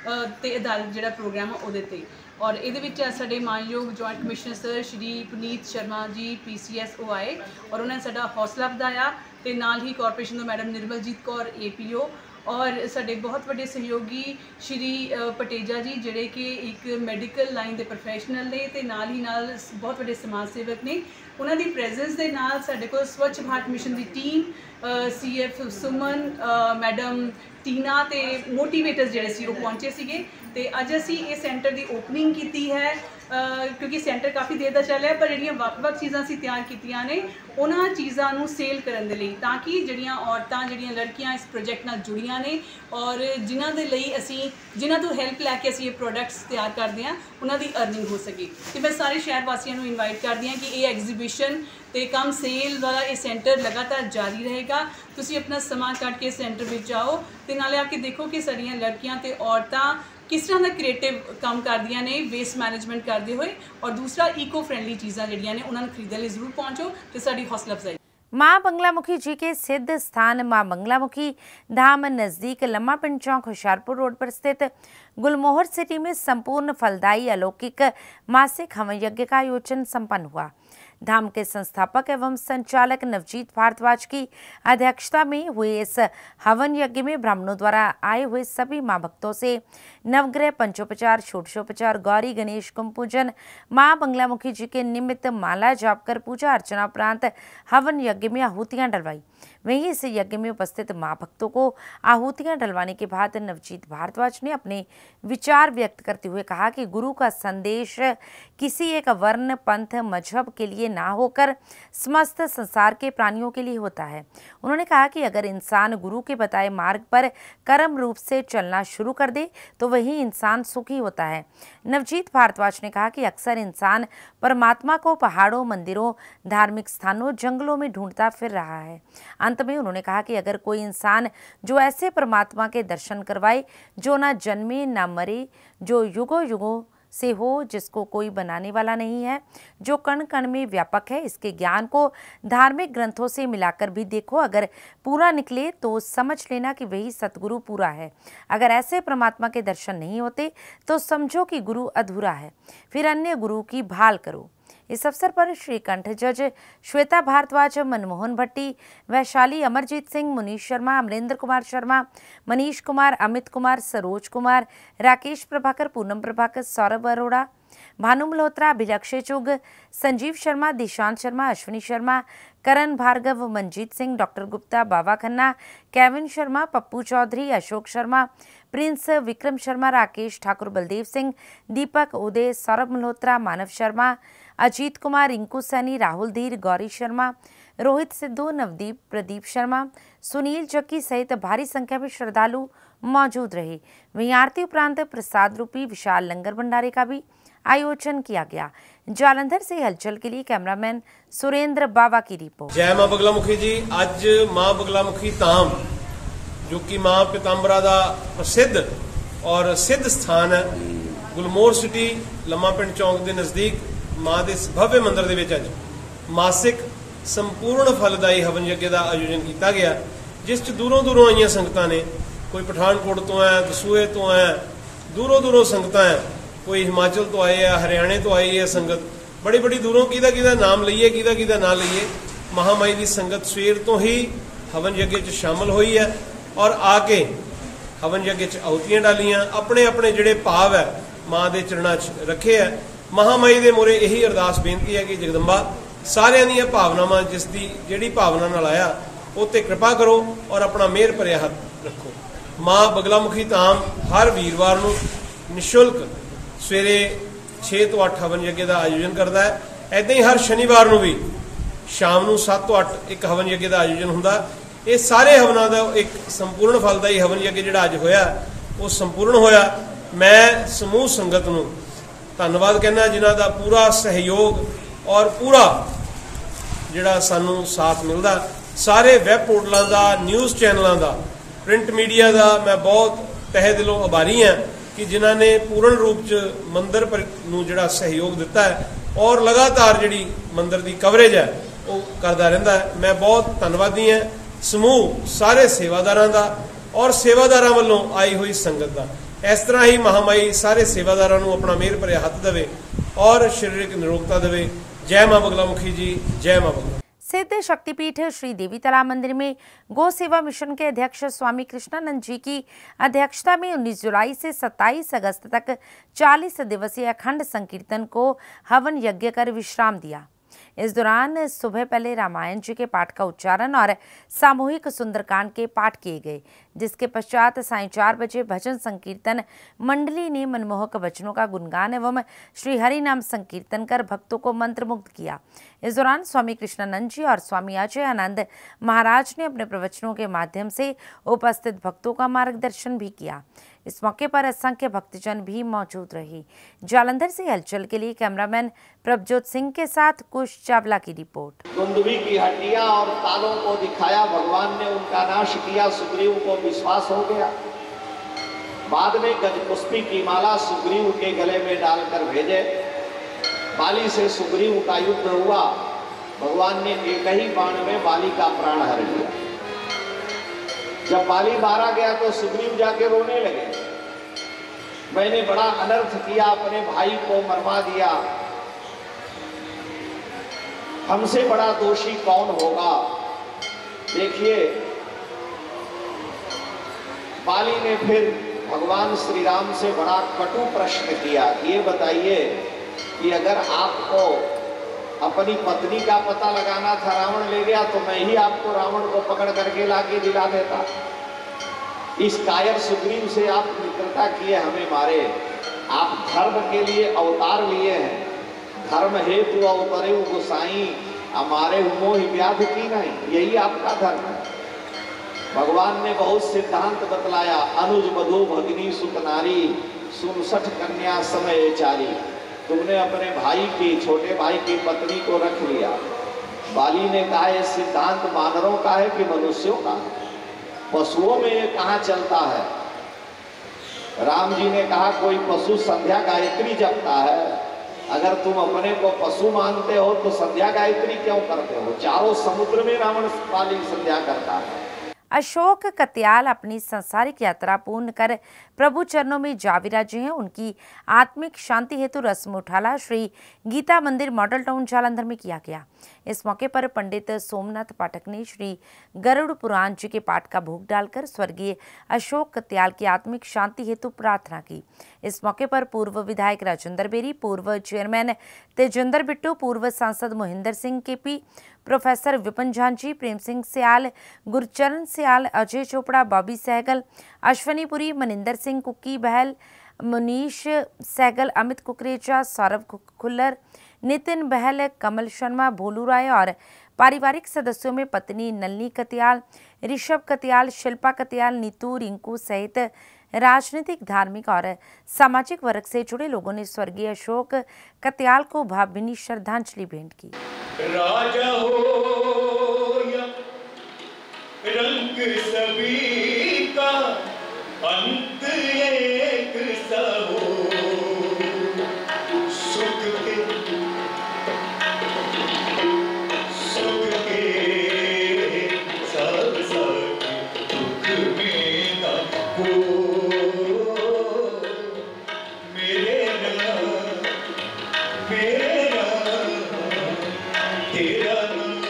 ते आधारित जोड़ा प्रोग्राम है वो। और ये साढ़े मानयोग joint commissioner sir Shri Puneet Sharma ji PCS वो आए और उन्होंने साडा हौसला बढ़ाया। तो नाल ही कॉरपोरेशन तो मैडम निर्मलजीत कौर APO और साढ़े बहुत बड़े सहयोगी श्री पटेजा जी जिहड़े कि एक मैडिकल लाइन के प्रोफैशनल ने ते नाल ही नाल बहुत बड़े समाज सेवक ने। उन्होंने प्रेजेंस के नाल साढ़े को स्वच्छ भारत मिशन की team CF Suman madam Tina ते मोटिवेटर्स जिहड़े सी पहुंचे सीगे। ते अज असी इस सेंटर की ओपनिंग की है क्योंकि सेंटर काफ़ी देर का चल रहा है, पर जिहड़ियां वख-वख चीज़ां असीं तैयार कीतियां ने उन्हां चीज़ां नूं सेल करन दे लई ताकि जिहड़ियां औरतां जिहड़ियां लड़कियां इस प्रोजेक्ट नाल जुड़ियां ने और जिन्हां दे लई असीं जिन्हां तों हैल्प लैके असीं ये प्रोडक्ट्स तैयार करदे हां उन्हां दी अर्निंग हो सके। ते मैं सारे शहर वासियों नूं इनवाइट करदी हां कि ये एग्जीबिशन ते कम सेल वाला ये सेंटर लगातार जारी रहेगा। तुसीं अपना समा कट के सेंटर में आओ तो नाले आके देखो कि साड़ियाँ लड़कियां ते औरतां किस तरह का क्रिएटिव काम करदियां ने वेस्ट मैनेजमेंट करते हुए, और दूसरा ईको फ्रेंडली चीज़ां जिहड़ियां ने उन्होंने खरीदने लिए जरूर पहुँचो तो साड़ी हौसला अफजाई। माँ बंगलामुखी जी के सिद्ध स्थान माँ बंगलामुखी धाम नज़दीक लम्मा पिंड चौक होशियारपुर रोड पर स्थित गुलमोहर सिटी में संपूर्ण फलदायी अलौकिक मासिक हवन यज्ञ का आयोजन संपन्न हुआ। धाम के संस्थापक एवं संचालक नवजीत भारद्वाज की अध्यक्षता में हुए इस हवन यज्ञ में ब्राह्मणों द्वारा आए हुए सभी मां भक्तों से नवग्रह, पंचोपचार, षोडशोपचार, गौरी गणेश कुंभ पूजन, मां बंगलामुखी जी के निमित्त माला जाप कर पूजा अर्चना उपरांत हवन यज्ञ में आहुतियां डलवाई। वहीं इस यज्ञ में उपस्थित मां भक्तों को आहुतियां डलवाने के बाद नवजीत भारद्वाज ने अपने विचार व्यक्त करते हुए कहा कि गुरु का संदेश किसी एक वर्ण, पंथ, मजहब के लिए ना होकर समस्त संसार के प्राणियों के लिए होता है। उन्होंने कहा कि अगर इंसान गुरु के बताए मार्ग पर कर्म रूप से चलना शुरू कर दे तो वही इंसान सुखी होता है। नवजीत भारद्वाज ने कहा कि अक्सर इंसान परमात्मा को पहाड़ों, मंदिरों, धार्मिक स्थानों, जंगलों में ढूंढता फिर रहा है। अंत में उन्होंने कहा कि अगर कोई इंसान जो ऐसे परमात्मा के दर्शन करवाए जो ना जन्मे ना मरे, जो युगों युगों से हो, जिसको कोई बनाने वाला नहीं है, जो कण कण में व्यापक है, इसके ज्ञान को धार्मिक ग्रंथों से मिलाकर भी देखो, अगर पूरा निकले तो समझ लेना कि वही सतगुरु पूरा है। अगर ऐसे परमात्मा के दर्शन नहीं होते तो समझो कि गुरु अधूरा है, फिर अन्य गुरु की भाल करो। इस अवसर पर श्रीकंठ जज श्वेता भारद्वाज, मनमोहन भट्टी, Vaishali, Amarjeet Singh, Munish Sharma, Amarendra Kumar Sharma, Manish Kumar, Amit Kumar, Saroj Kumar, Rakesh Prabhakar, Poonam Prabhakar, Saurabh Arora, Bhanu Malhotra, Abhilakshya Chugh, Sanjeev Sharma, Dishant Sharma, Ashwini Sharma, Karan Bhargava, Manjit Singh, doctor Gupta, Baba Khanna, Kevin Sharma, Pappu Chaudhary, Ashok Sharma, Prince, Vikram Sharma, Rakesh Thakur, Baldev Singh, Deepak Uday, Saurabh Malhotra, Manav Sharma, Ajit Kumar, Rinku Saini, Rahul Dhir, Gauri Sharma, Rohit Sidhu, Navdeep, Pradeep Sharma, Sunil चक्की सहित भारी संख्या में श्रद्धालु मौजूद रहे। वहीं आरती उपरांत प्रसाद रूपी विशाल लंगर भंडारे का भी आयोजन किया गया। जालंधर से हलचल के लिए कैमरामैन सुरेंद्र बावा की रिपोर्ट। जय मां बगलामुखी जी। अज मां बगलामुखी धाम जो कि मां पीतांबरा का प्रसिद्ध और सिद्ध स्थान है, गुलमोहर सिटी लम्मा पिंड चौक के नज़दीक मां के भव्य मंदिर के विच अज मासिक संपूर्ण फलदायी हवन यज्ञ का आयोजन किया गया, जिस च दूरों दूरों आईयां संगतां ने, कोई पठानकोट तो है, दसूहे तो है, दूरों दूरों संगतां है, कोई हिमाचल तो आए है, हरियाणे तो आई है संगत, बड़ी बड़ी दूरों किदा नाम लईए किदा ना लईए। महामाई की संगत सवेर तो ही हवन यज्ञ च शामिल हुई है और आके हवन यज्ञ च आहुतियां डालियां, अपने अपने जिहड़े भाव है मां के चरणों च रखे है। महामाई के मोरे यही अरदास बेनती है कि जगदम्बा सारियां दी भावनावां जिसकी जिहड़ी भावना नाल आया उत्ते कृपा करो और अपना मेहर भरिया हथ रखो। मां बगलामुखी धाम हर वीरवार नूं निशुल्क सवेरे 6 तो 8 हवन यज्ञ का आयोजन करता है। ऐदां ही हर शनिवार नूं भी शाम नूं 7 तो 8 एक हवन यज्ञ का आयोजन हुंदा। ये सारे हवनां दा एक संपूर्ण फलदायी हवन यज्ञ जिहड़ा अज होया वो संपूर्ण होया। मैं समूह संगत नूं ਧੰਨਵਾਦ ਕਹਿੰਦਾ ਜਿਨ੍ਹਾਂ ਦਾ ਪੂਰਾ ਸਹਿਯੋਗ ਔਰ ਪੂਰਾ ਜਿਹੜਾ ਸਾਨੂੰ ਸਾਥ ਮਿਲਦਾ। ਸਾਰੇ ਵੈਬ ਪੋਰਟਲਾਂ ਦਾ, ਨਿਊਜ਼ ਚੈਨਲਾਂ ਦਾ, ਪ੍ਰਿੰਟ ਮੀਡੀਆ ਦਾ ਮੈਂ ਬਹੁਤ ਤਹਿ ਦਿਲੋਂ ਆਭਾਰੀ ਹਾਂ ਕਿ ਜਿਨ੍ਹਾਂ ਨੇ ਪੂਰਨ ਰੂਪ 'ਚ ਮੰਦਰ ਨੂੰ ਜਿਹੜਾ ਸਹਿਯੋਗ ਦਿੱਤਾ ਹੈ ਔਰ ਲਗਾਤਾਰ ਜਿਹੜੀ ਮੰਦਰ ਦੀ ਕਵਰੇਜ ਹੈ ਉਹ ਕਰਦਾ ਰਹਿੰਦਾ ਹੈ। ਮੈਂ ਬਹੁਤ ਧੰਨਵਾਦੀ ਹਾਂ ਸਮੂਹ ਸਾਰੇ ਸੇਵਾਦਾਰਾਂ ਦਾ ਔਰ ਸੇਵਾਦਾਰਾਂ ਵੱਲੋਂ ਆਈ ਹੋਈ ਸੰਗਤ ਦਾ। ਇਸ ਤਰ੍ਹਾਂ ਹੀ ਮਹਾਮਾਈ ਸਾਰੇ ਸੇਵਾਦਾਰਾਂ ਨੂੰ ਆਪਣਾ ਮਿਹਰ ਭਰਿਆ ਹੱਥ ਦੇਵੇ और शारीरिक निरोगता देवे। जय मां बगलामुखी जी, जय मां बगला। सिद्ध शक्तिपीठ श्री देवी तालाब मंदिर में गौ सेवा मिशन के अध्यक्ष स्वामी कृष्णानंद जी की अध्यक्षता में 19 जुलाई से 27 अगस्त तक 40 दिवसीय अखंड संकीर्तन को हवन यज्ञ कर विश्राम दिया। इस दौरान सुबह पहले रामायण जी के पाठ का उच्चारण और सामूहिक सुंदरकांड के पाठ किए गए, जिसके पश्चात सायं 4 बजे भजन संकीर्तन मंडली ने मनमोहक वचनों का गुणगान एवं श्री हरि नाम संकीर्तन कर भक्तों को मंत्रमुग्ध किया। इस दौरान स्वामी कृष्णानंद जी और स्वामी अजय आनंद महाराज ने अपने प्रवचनों के माध्यम से उपस्थित भक्तों का मार्गदर्शन भी किया। इस मौके पर असंख्य भक्तजन भी मौजूद रहे। जालंधर से हलचल के लिए कैमरामैन प्रभजोत सिंह के साथ कुश चावला की रिपोर्ट। दुंदुभी की हड्डियां और तालों को दिखाया, भगवान ने उनका नाश किया, सुग्रीव को विश्वास हो गया। बाद में गजपुष्पी की माला सुग्रीव के गले में डालकर भेजे। बाली से सुग्रीव का युद्ध हुआ, भगवान ने एक ही बाण में बाली का प्राण हर लिया। जब बाली मारा गया तो सुग्रीव जाके रोने लगे, मैंने बड़ा अनर्थ किया, अपने भाई को मरवा दिया, हमसे बड़ा दोषी कौन होगा। देखिए, बाली ने फिर भगवान श्री राम से बड़ा कटु प्रश्न किया, ये बताइए कि अगर आपको अपनी पत्नी का पता लगाना था, रावण ले गया, तो मैं ही आपको रावण को पकड़ करके लाके दिला देता। इस कायर सुग्रीव से आप मित्रता किए, हमें मारे। आप धर्म के लिए अवतार लिए हैं, धर्म हेतु अवतरे गोसाई, हमारे मोह व्याध की नहीं, यही आपका धर्म है। भगवान ने बहुत सिद्धांत बतलाया, अनुज बधू भगिनी सुत नारी, 67 कन्या समय चारी। तुमने अपने भाई की, छोटे भाई की पत्नी को रख लिया। बाली ने कहा यह सिद्धांत वानरों का है कि मनुष्यों का? पशुओं में ये कहाँ चलता है? राम जी ने कहा कोई पशु संध्या गायत्री जपता है, अगर तुम अपने को पशु मानते हो तो संध्या गायत्री क्यों करते हो? चारों समुद्र में रावण बाली संध्या करता है। अशोक कत्याल अपनी संसारिक यात्रा पूर्ण कर प्रभु चरणों में जा विराजे हैं। उनकी आत्मिक शांति हेतु रस्म उठाला श्री गीता मंदिर मॉडल टाउन जालंधर में किया गया। इस मौके पर पंडित सोमनाथ पाठक ने श्री गरुड़ पुराण जी के पाठ का भोग डालकर स्वर्गीय अशोक कत्याल की आत्मिक शांति हेतु प्रार्थना की। इस मौके पर पूर्व विधायक राजेंद्र बेरी, पूर्व चेयरमैन तेजेंद्र बिट्टू, पूर्व सांसद Mohinder Singh KP, professor Vipin Jhanjhi, Prem Singh Sial, Gurcharan Sial, Ajay Chopra, Bobby Sehgal, Ashwani Puri, Maninder Singh, Kuki Bahl, Munish Sehgal, Amit Kukreja, Saurabh Khullar, Nitin Bahl, Kamal Sharma, Bholu Rai और पारिवारिक सदस्यों में पत्नी नलनी कत्याल, ऋषभ कत्याल, शिल्पा कत्याल, नीतू, रिंकू सहित राजनीतिक, धार्मिक और सामाजिक वर्ग से जुड़े लोगों ने स्वर्गीय अशोक कत्याल को भावभीनी श्रद्धांजलि भेंट की। राजा हो या रंग सभी का, अंत एक सा हो, सुख के साथ साथ दुख में ना हो। मेरे नाम तेरा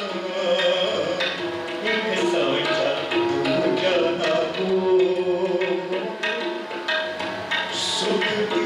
एक साझा दूजा ना हो। सुख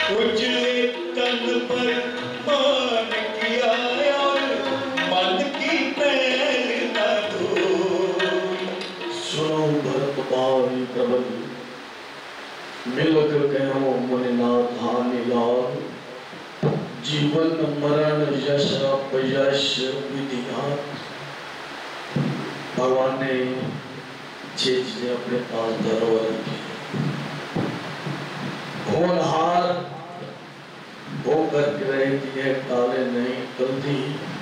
उजले तन पर मान किया और मन की मैल न धो। सुनो भरत पारी प्रबल मिलक कहो मुनिनाथ हानि लाभ। जीवन मरण यश अपयश विधिनाथ। भगवान ने छह चीजें अपने पास धरोहर की। होनहार होकर रहती है काले नहीं टलती।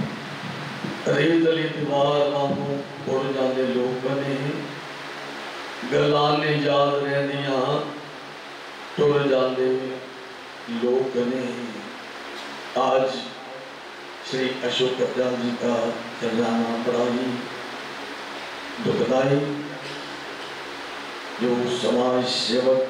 रेतली दीवार वांगू उड़ जाते लोग बने। गलाने याद रहदियां टुर जाते लोग बने। आज श्री अशोक कत्याल जी का चल जाना बड़ा ही दुखदाई। जो समाज सेवक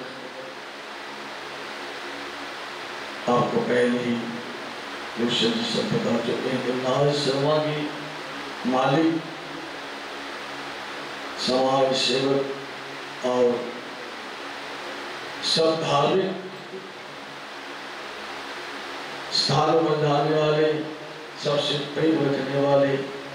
आपको पहले ही भूषण जी सब बता चुके हैं कि नाज शर्मा की मालिक समाज सेवक और सब धार्मिक स्थानों में जाने वाले सबसे प्रेम रखने वाले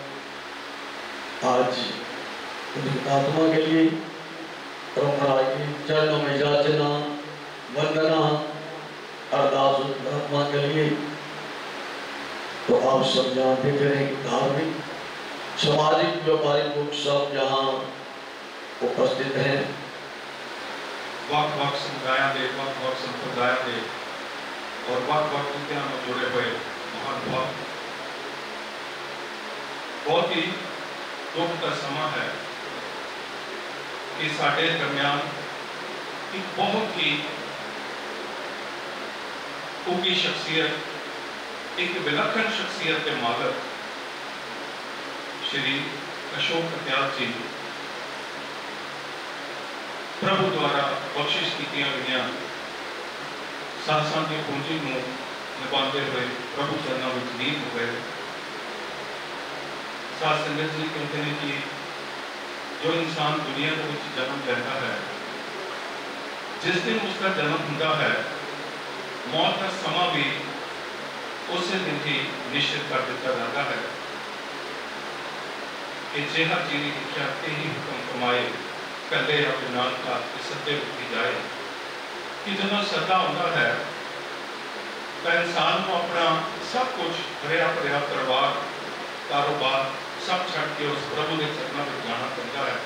आज उनकी आत्मा के लिए परंपरा की चरणों में याचना वंदना अरदास आत्मा के लिए। तो आप सब यहाँ देख रहे हैं कि धार्मिक सामाजिक व्यापारिक लोग सब यहाँ उपस्थित हैं। ਵੱਖ-ਵੱਖ ਸਮੁਦਾਇਆਂ ਦੇ ਵੱਖ-ਵੱਖ ਸੰਪਰਦਾਇਆਂ ਦੇ और ਵੱਖ-ਵੱਖ ਕਿੱਤਿਆਂ ਨਾਲ जुड़े हुए महानुभाव। बहुत ही दुख का समा है कि साढ़े दरमियान एक बहुत ही उगी शख्सियत, एक विलक्षण शख्सियत के मालिक श्री अशोक कत्याल जी प्रभु द्वारा बख्शिश की गई सासां की पूंजी को निभाते हुए प्रभु चरणों में लीन हो गए। साध संगत जी कहते हैं कि जो इंसान दुनिया के जन्म लेता है, जिस दिन उसका जन्म होता है, मौत का समा भी उस दिन ही निश्चित कर दिया जाता है कि जिहा जीनी लिखा ते ही हुक्म कमाए कले अपने नाल का सत्य रुकी जाए। कि जब सदा होता है तो इंसान को अपना सब कुछ भरिया भरिया परिवार कारोबार सब छड़ के उस प्रभु के चरणों में जाना पड़ता है।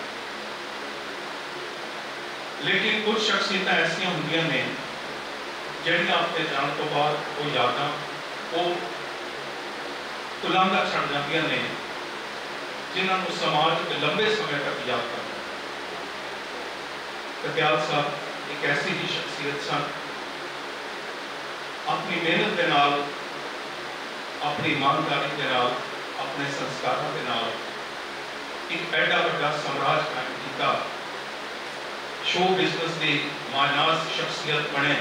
लेकिन कुछ शख्सियत ऐसा होंगे ने जड़ी आपके जाने तो बाद वो यादा वो उलांघा छड़ जाती ने जिन्होंने समाज के लंबे समय तक याद करना। कत्याल साहब एक ऐसी ही शख्सियत सन, अपनी मेहनत के नाल, अपनी ईमानदारी के नाल, अपने संस्कारों के नाल एक एडा बड़ा साम्राज्य कायम किया। शो बिजनेस की मायनाज शख्सियत बने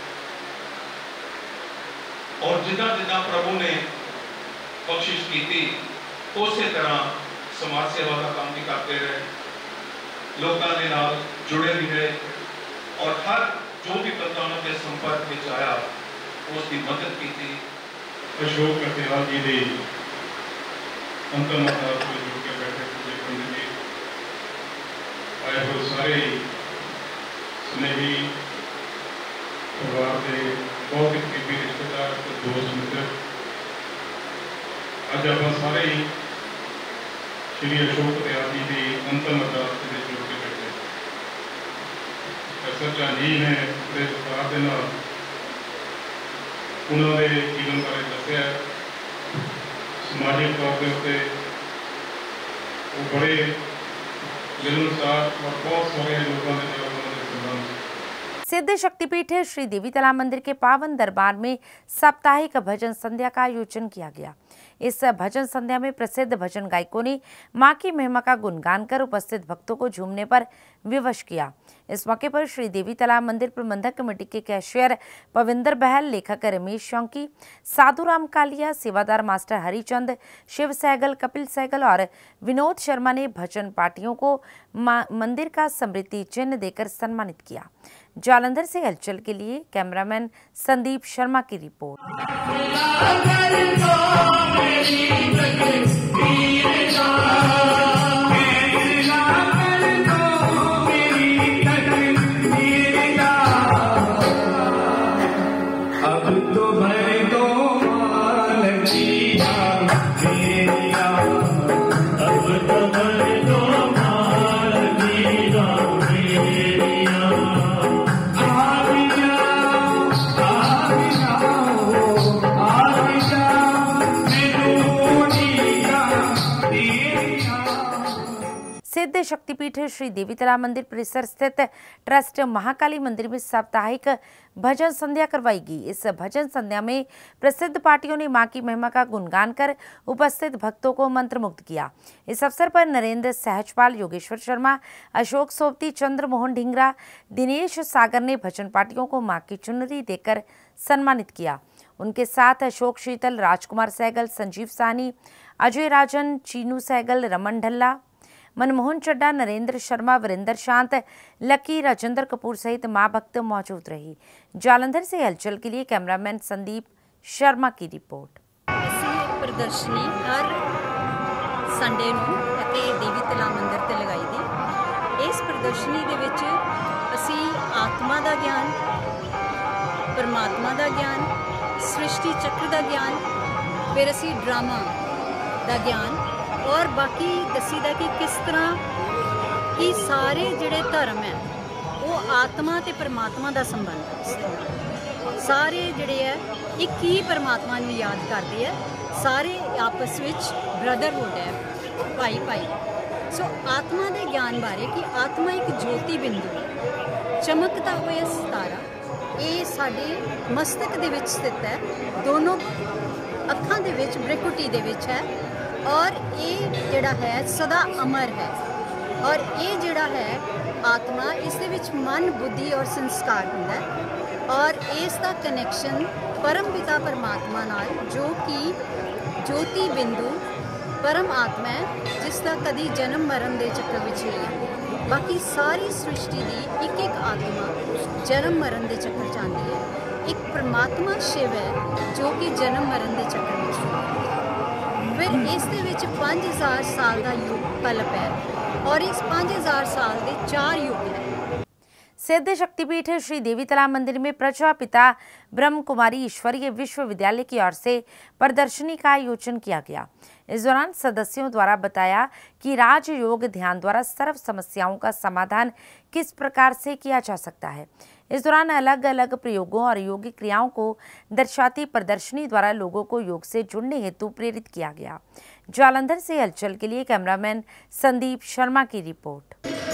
और जिदा जिदा प्रभु ने बख्शिश की थी उस तरह समाज सेवा का काम भी करते रहे, लोगों के नाल जुड़े भी रहे और हर जो भी बंदा उनके संपर्क में आया उसकी मदद की थी। अशोक कत्याल जी ने अंतिम अवतार को जुड़ के बैठे पूजे पंडित जी आए हुए सारे स्नेही परिवार के बहुत ही करीबी रिश्तेदार दोस्त मित्र अज आप सारे ही श्री अशोक कत्याल जी की अंतिम अरदास के जुड़ के बैठे। सच्चा जी ने बड़े विस्तार के नाल उन्होंने जीवन बारे दसिया। समाजिक तौर के उत्ते वो बड़े मिलनसार और बहुत सारे लोगों के नाल उन्होंने संबंध। सिद्ध शक्तिपीठ श्री देवीतला मंदिर के पावन दरबार में साप्ताहिक भजन संध्या का आयोजन किया गया। इस भजन संध्या में प्रसिद्ध भजन गायकों ने मां की महिमा का गुणगान कर उपस्थित भक्तों को झूमने पर विवश किया। इस मौके पर श्री देवीतला मंदिर प्रबंधक कमेटी के कैशियर पविंदर बहल, लेखक रमेश शौकी, साधुराम कालिया, सेवादार मास्टर हरिचंद, शिव सहगल, कपिल सहगल और विनोद शर्मा ने भजन पार्टियों को मंदिर का स्मृति चिन्ह देकर सम्मानित किया। जालंधर से हलचल के लिए कैमरामैन संदीप शर्मा की रिपोर्ट। सिद्ध शक्तिपीठ श्री देवीतला मंदिर परिसर स्थित ट्रस्ट महाकाली मंदिर में साप्ताहिक भजन संध्या करवाई गई। इस भजन संध्या में प्रसिद्ध पार्टियों ने मां की महिमा का गुणगान कर उपस्थित भक्तों को मंत्रमुग्ध किया। इस अवसर पर नरेंद्र सहजपाल, योगेश्वर शर्मा, अशोक सोबती, चंद्रमोहन ढिंगरा, दिनेश सागर ने भजन पार्टियों को मां की चुनरी देकर सम्मानित किया। उनके साथ अशोक शीतल, राजकुमार सहगल, संजीव साहनी, अजय राजन, चीनू सहगल, रमन ढल्ला, मनमोहन चड्डा, नरेंद्र शर्मा, वीरेंद्र शांत, लकी, राजेंद्र कपूर सहित मां भक्त मौजूद रही। जालंधर से हलचल के लिए कैमरामैन संदीप शर्मा की रिपोर्ट। प्रदर्शनी हर संडे ਨੂੰ ਅਤੇ ਦੇਵੀ ਤਲਾ ਮੰਦਿਰ ਤੇ ਲਗਾਈ ਦੀ। ਇਸ ਪ੍ਰਦਰਸ਼ਨੀ ਦੇ ਵਿੱਚ ਅਸੀਂ ਆਤਮਾ ਦਾ ਗਿਆਨ, ਪਰਮਾਤਮਾ ਦਾ ਗਿਆਨ, ਸ੍ਰਿਸ਼ਟੀ ਚੱਕਰ ਦਾ ਗਿਆਨ, ਫਿਰ ਅਸੀਂ ਡਰਾਮਾ ਦਾ ਗਿਆਨ और बाकी दसीदा कि किस तरह कि सारे जिहड़े धर्म है वो आत्मा ते परमात्मा का संबंध है। सारे जिहड़े है एक ही परमात्मा नूं याद करते हैं, सारे आपस विच ब्रदरहुड है, भाई भाई। सो आत्मा के ज्ञान बारे कि आत्मा एक ज्योति बिंदु है, चमकता हुआ सितारा, ये साडे मस्तक दे विच स्थित है, दोनों अखां दे विच ब्रिकुटी दे विच है और ये जिहड़ा है सदा अमर है। और ये जिहड़ा है आत्मा, इस दे विच मन, बुद्धि और संस्कार हुंदा है और इसका कनैक्शन परम पिता परमात्मा नाल जो कि ज्योति बिंदु परम आत्मा है जिसका कभी जन्म मरण के चक्कर विच नहीं है। बाकी सारी सृष्टि की एक एक आत्मा जन्म मरण के चक्कर च आंदी है। एक परमात्मा शिव है जो कि जन्म मरण के चक्कर विच है। फिर इस दे विच 5000 साल का युग कल्प है और इस 5000 साल के 4 युग है। सिद्ध शक्तिपीठ श्री देवीतला मंदिर में प्रजापिता ब्रह्म कुमारी ईश्वरीय विश्वविद्यालय की ओर से प्रदर्शनी का आयोजन किया गया। इस दौरान सदस्यों द्वारा बताया कि राजयोग ध्यान द्वारा सर्व समस्याओं का समाधान किस प्रकार से किया जा सकता है। इस दौरान अलग अलग प्रयोगों और योगिक क्रियाओं को दर्शाती प्रदर्शनी द्वारा लोगों को योग से जुड़ने हेतु प्रेरित किया गया। जालंधर से हलचल के लिए कैमरामैन संदीप शर्मा की रिपोर्ट।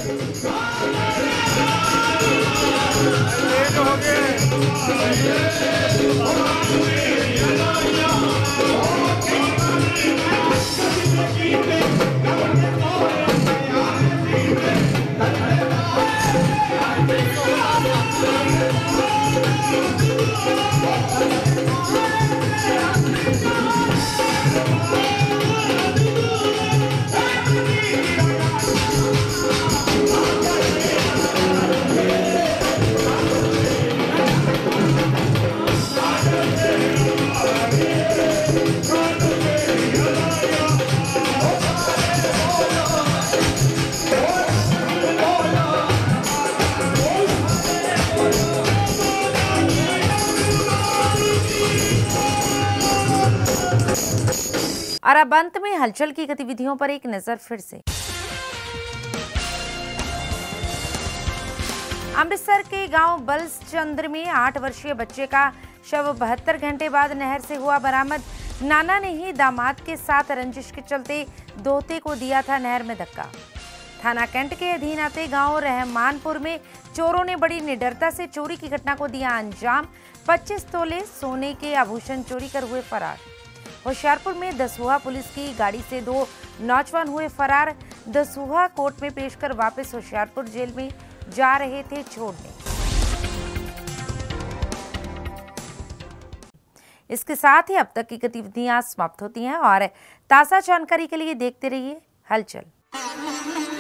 और अब अंत में हलचल की गतिविधियों पर एक नजर फिर से। अमृतसर के गांव बलसचंद्र में 8 वर्षीय बच्चे का शव 72 घंटे बाद नहर से हुआ बरामद। नाना ने ही दामाद के साथ रंजिश के चलते दोहते को दिया था नहर में धक्का। थाना कैंट के अधीन आते गांव रहमानपुर में चोरों ने बड़ी निडरता से चोरी की घटना को दिया अंजाम। 25 तोले सोने के आभूषण चोरी कर हुए फरार। होशियारपुर में दसूहा पुलिस की गाड़ी से 2 नौजवान हुए फरार। दसूहा कोर्ट में पेश कर वापस होशियारपुर जेल में जा रहे थे छोड़ने। इसके साथ ही अब तक की गतिविधियां समाप्त होती हैं और ताज़ा जानकारी के लिए देखते रहिए हलचल।